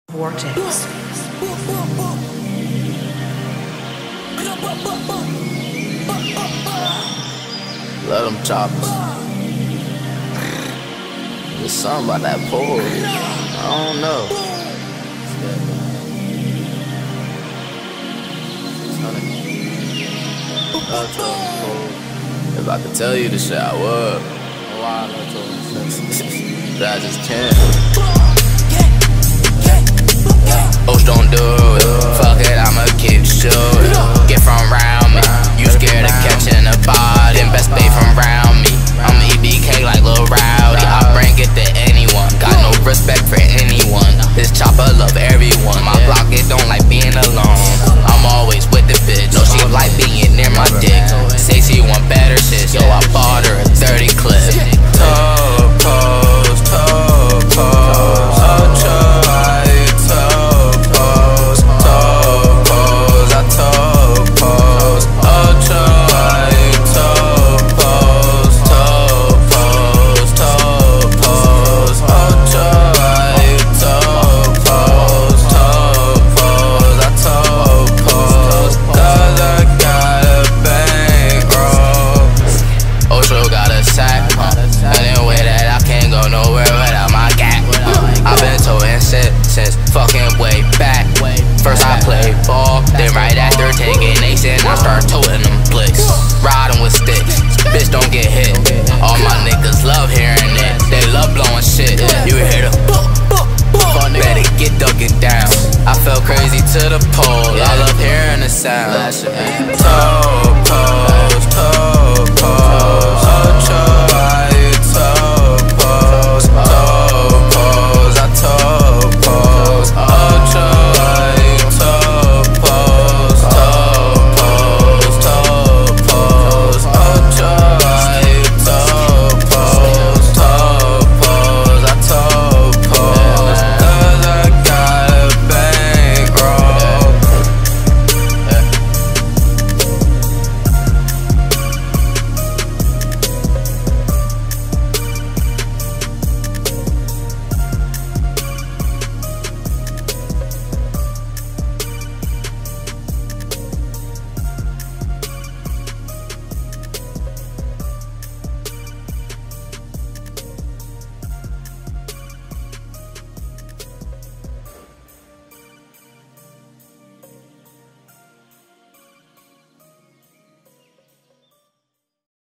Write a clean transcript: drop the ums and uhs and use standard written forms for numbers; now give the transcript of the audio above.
Vortex. Love them choppers. There's something about that pole. I don't know. If I could tell you the shit, I would. But I just can't. Osh don't do it. Fuck it, I'ma keep shooting. Get from round me. You scared of catching a body. Then best pay from round me. I'm EBK like Lil Rowdy. I bring it to anyone. Got no respect for anyone. This chopper love everyone. My block, it don't like being alone. I'm always with the bitch. No, she like being near my dick. Say she want better shit, so I bought her a 30 clip. Toe pose, toe pose. First I played ball, then right after taking ace and I start toting them flicks. Riding with sticks, bitch don't get hit. All my niggas love hearing it, they love blowing shit. You hear the better get ducking down. I fell crazy to the pole, I love hearing the sound.